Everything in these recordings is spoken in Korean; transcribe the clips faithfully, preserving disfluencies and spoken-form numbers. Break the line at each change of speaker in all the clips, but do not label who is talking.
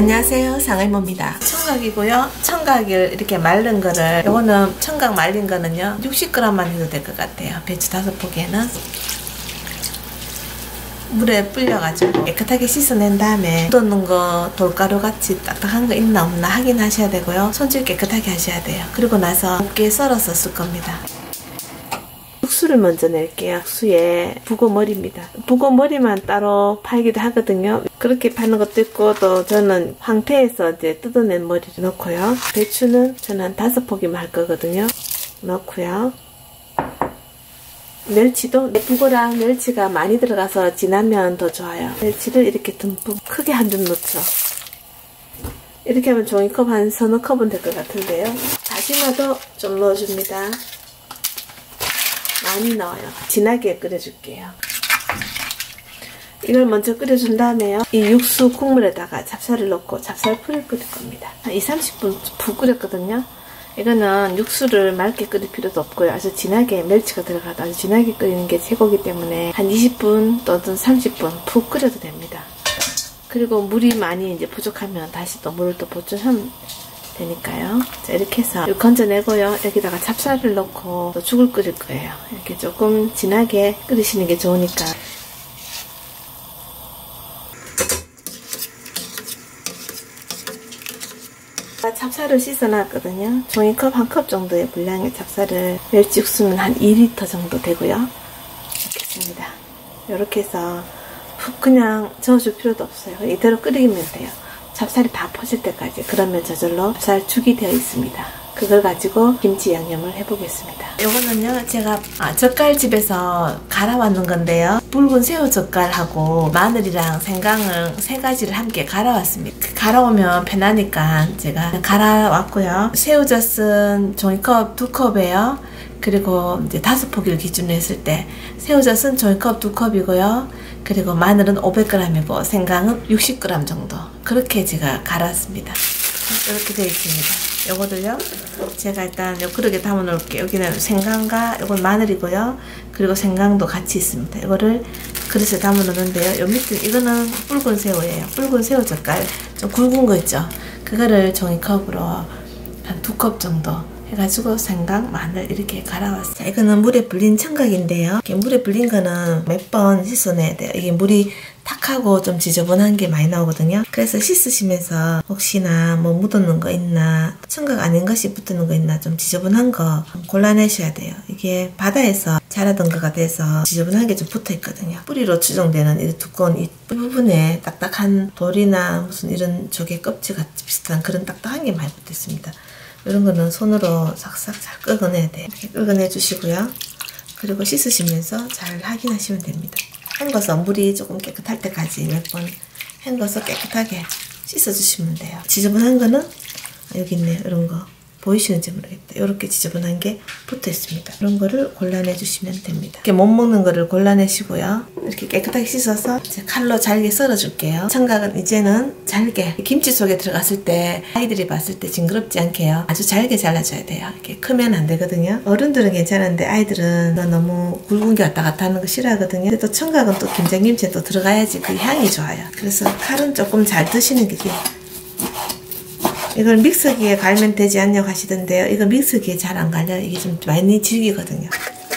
안녕하세요, 상할모입니다. 청각이고요. 청각을 이렇게 말른 거를, 요거는 청각 말린 거는요 육십 그램만 해도 될 것 같아요. 배추 다섯 포기에는 물에 불려가지고 깨끗하게 씻어낸 다음에 묻어놓은 거 돌가루 같이 딱딱한 거 있나 없나 확인하셔야 되고요. 손질 깨끗하게 하셔야 돼요. 그리고 나서 곱게 썰어서 쓸 겁니다. 육수를 먼저 낼게요. 육수에 북어머리입니다. 북어머리만 따로 팔기도 하거든요. 그렇게 파는 것도 있고, 또 저는 황태에서 이제 뜯어낸 머리를 넣고요. 배추는 저는 한 다섯 포기만 할 거거든요. 넣고요. 멸치도 북어랑 멸치가 많이 들어가서 진하면 더 좋아요. 멸치를 이렇게 듬뿍 크게 한 줌 넣죠. 이렇게 하면 종이컵 한 서너 컵은 될 것 같은데요. 다시마도 좀 넣어줍니다. 많이 넣어요. 진하게 끓여줄게요. 이걸 먼저 끓여준 다음에요, 이 육수 국물에다가 찹쌀을 넣고 찹쌀풀을 끓일 겁니다. 한 이십, 삼십 분 푹 끓였거든요. 이거는 육수를 맑게 끓일 필요도 없고요. 아주 진하게, 멸치가 들어가도 아주 진하게 끓이는 게 최고이기 때문에 한 이십 분 또는 삼십 분 푹 끓여도 됩니다. 그리고 물이 많이 이제 부족하면 다시 또 물을 또 보충하면 되니까요. 자, 이렇게 해서 이걸 건져내고요. 여기다가 찹쌀을 넣고 또 죽을 끓일 거예요. 이렇게 조금 진하게 끓이시는 게 좋으니까. 찹쌀을 씻어놨거든요. 종이컵 한 컵 정도의 분량의 찹쌀을, 멸치 육수는 한 이 리터 정도 되고요. 이렇게 했습니다. 이렇게 해서 푹 그냥 저어줄 필요도 없어요. 이대로 끓이면 돼요. 찹쌀이 다 퍼질 때까지. 그러면 저절로 찹쌀죽이 되어 있습니다. 그걸 가지고 김치 양념을 해보겠습니다. 요거는요, 제가 아, 젓갈집에서 갈아왔는 건데요. 붉은 새우 젓갈하고 마늘이랑 생강을 세 가지를 함께 갈아왔습니다. 갈아오면 편하니까 제가 갈아왔고요. 새우젓은 종이컵 두 컵이에요. 그리고 이제 다섯 포기를 기준으로 했을 때 새우젓은 종이컵 두 컵이고요. 그리고 마늘은 오백 그램이고 생강은 육십 그램 정도. 그렇게 제가 갈았습니다. 이렇게 되어 있습니다. 요거들요, 제가 일단 요 그릇에 담아 놓을게요. 여기는 생강과 요건 마늘이고요. 그리고 생강도 같이 있습니다. 이거를 그릇에 담아 놓는데요. 요 밑에 이거는 붉은 새우예요. 붉은 새우 젓갈 좀 굵은 거 있죠. 그거를 종이컵으로 한 두 컵 정도 해가지고 생강, 마늘 이렇게 갈아왔어요. 자, 이거는 물에 불린 청각인데요. 이렇게 물에 불린 거는 몇 번 씻어내야 돼요. 이게 물이 탁하고 좀 지저분한 게 많이 나오거든요. 그래서 씻으시면서 혹시나 뭐 묻어놓은 거 있나, 청각 아닌 것이 붙는 거 있나, 좀 지저분한 거 골라내셔야 돼요. 이게 바다에서 자라던 거가 돼서 지저분한 게 좀 붙어 있거든요. 뿌리로 추정되는 이 두꺼운 이 부분에 딱딱한 돌이나 무슨 이런 조개 껍질같이 비슷한 그런 딱딱한 게 많이 붙어 있습니다. 이런 거는 손으로 싹싹 잘 끄어내야 돼요. 이렇게 끄어내 주시고요. 그리고 씻으시면서 잘 확인하시면 됩니다. 헹궈서 물이 조금 깨끗할 때까지 몇 번 헹궈서 깨끗하게 씻어주시면 돼요. 지저분한 거는 여기 있네요. 이런 거 보이시는지 모르겠다. 이렇게 지저분한 게 붙어 있습니다. 이런 거를 골라내 주시면 됩니다. 이렇게 못 먹는 거를 골라내시고요. 이렇게 깨끗하게 씻어서 이제 칼로 잘게 썰어 줄게요. 청각은 이제는 잘게, 김치 속에 들어갔을 때 아이들이 봤을 때 징그럽지 않게요. 아주 잘게 잘라줘야 돼요. 이렇게 크면 안 되거든요. 어른들은 괜찮은데 아이들은 너무 굵은 게 왔다 갔다 하는 거 싫어하거든요. 근데 또 청각은 또 김장김치에 또 들어가야지 그 향이 좋아요. 그래서 칼은 조금 잘 드시는 게 이걸 믹서기에 갈면 되지 않냐고 하시던데요. 이거 믹서기에 잘 안 갈려요. 이게 좀 많이 질기거든요.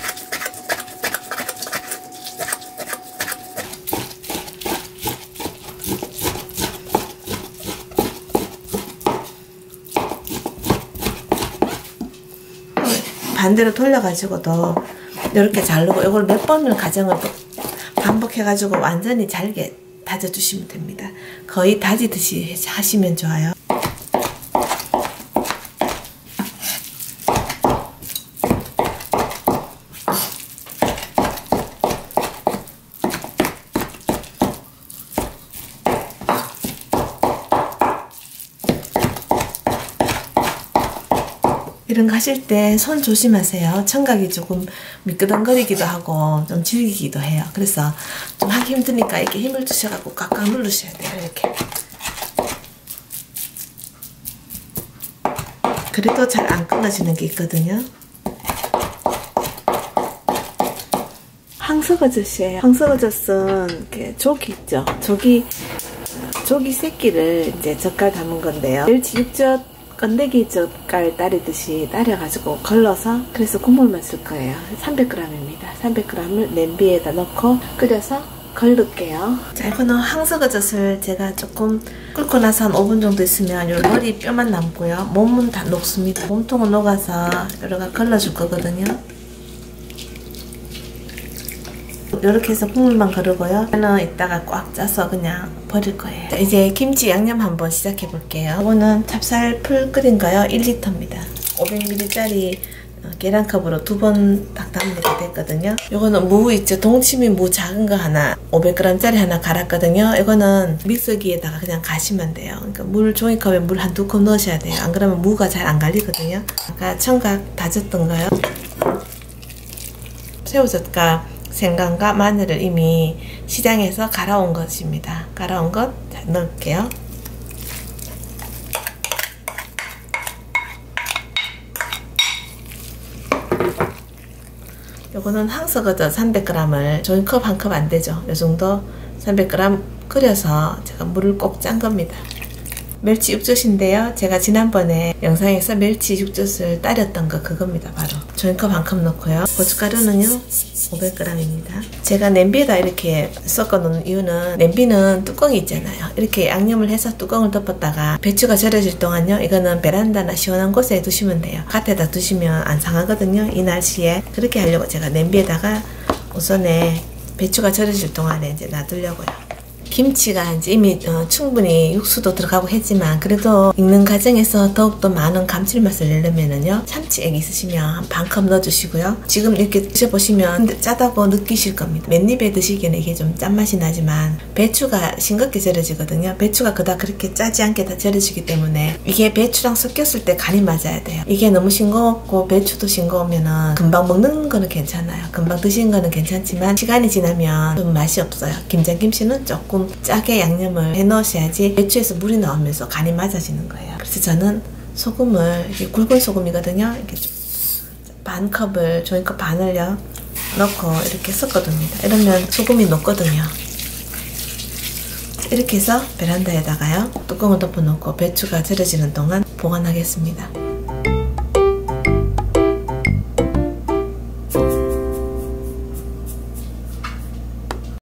반대로 돌려가지고도 이렇게 자르고, 이걸 몇 번을 과정을 반복해가지고 완전히 잘게 다져주시면 됩니다. 거의 다지듯이 하시면 좋아요. 이런 거 하실 때 손 조심하세요. 청각이 조금 미끄덩거리기도 하고 좀 질기기도 해요. 그래서 좀 하기 힘드니까 이렇게 힘을 주셔갖고 꽉꽉 누르셔야 돼요. 이렇게. 그래도 잘 안 끊어지는 게 있거든요. 황석어젓이에요. 황석어젓은 이렇게 조기 있죠. 조기 조기 새끼를 이제 젓갈 담은 건데요. 멸치 육젓 건더기 젓갈 따르듯이 따려가지고 걸러서 그래서 국물만 쓸 거예요. 삼백 그램입니다. 삼백 그램을 냄비에다 넣고 끓여서 걸를게요. 자, 이거는 항서거젓을 제가 조금 끓고 나서 한 오 분 정도 있으면 요 머리 뼈만 남고요. 몸은 다 녹습니다. 몸통은 녹아서 여러가 걸러줄 거거든요. 이렇게 해서 국물만 거르고요. 저는 이따가 꽉 짜서 그냥 버릴 거예요. 자, 이제 김치 양념 한번 시작해 볼게요. 이거는 찹쌀풀 끓인 거요. 일 리터입니다. 오백 밀리리터짜리 계란컵으로 두 번 딱 담는 게 됐거든요. 이거는 무 있죠. 동치미 무 작은 거 하나 오백 그램짜리 하나 갈았거든요. 이거는 믹서기에다가 그냥 가시면 돼요. 그러니까 물 종이컵에 물 한 두 컵 넣으셔야 돼요. 안 그러면 무가 잘 안 갈리거든요. 아까 청각 다졌던 거요. 새우젓과 생강과 마늘을 이미 시장에서 갈아온 것입니다. 갈아온 것 넣을게요. 요거는 항서거젓 삼백 그램을 종이컵 한 컵 안 되죠. 요 정도 삼백 그램 끓여서 제가 물을 꼭 짠 겁니다. 멸치 육젓인데요. 제가 지난번에 영상에서 멸치 육젓을 따렸던 거 그겁니다. 바로 종이컵 한 컵 넣고요. 고춧가루는요 오백 그램입니다. 제가 냄비에다 이렇게 섞어 놓는 이유는 냄비는 뚜껑이 있잖아요. 이렇게 양념을 해서 뚜껑을 덮었다가 배추가 절여질 동안요, 이거는 베란다나 시원한 곳에 두시면 돼요. 밭에다 두시면 안 상하거든요. 이 날씨에. 그렇게 하려고 제가 냄비에다가 우선에 배추가 절여질 동안에 이제 놔두려고요. 김치가 이제 이미 어, 충분히 육수도 들어가고 했지만 그래도 익는 과정에서 더욱더 많은 감칠맛을 내려면은요, 참치액 있으시면 한 반 컵 넣어주시고요. 지금 이렇게 드셔보시면 짜다고 느끼실 겁니다. 맨입에 드시기에는 이게 좀 짠맛이 나지만 배추가 싱겁게 절여지거든요. 배추가 그닥 그렇게 짜지 않게 다 절여지기 때문에 이게 배추랑 섞였을 때 간이 맞아야 돼요. 이게 너무 싱겁고 배추도 싱거우면은 금방 먹는 거는 괜찮아요. 금방 드시는 거는 괜찮지만 시간이 지나면 좀 맛이 없어요. 김장김치는 조금 짜게 양념을 해 넣으셔야지 배추에서 물이 나오면서 간이 맞아지는 거예요. 그래서 저는 소금을, 이게 굵은 소금이거든요. 이렇게 반 컵을, 종이컵 반을요 넣고 이렇게 섞어둡니다. 이러면 소금이 녹거든요. 이렇게 해서 베란다에다가요 뚜껑을 덮어놓고 배추가 절여지는 동안 보관하겠습니다.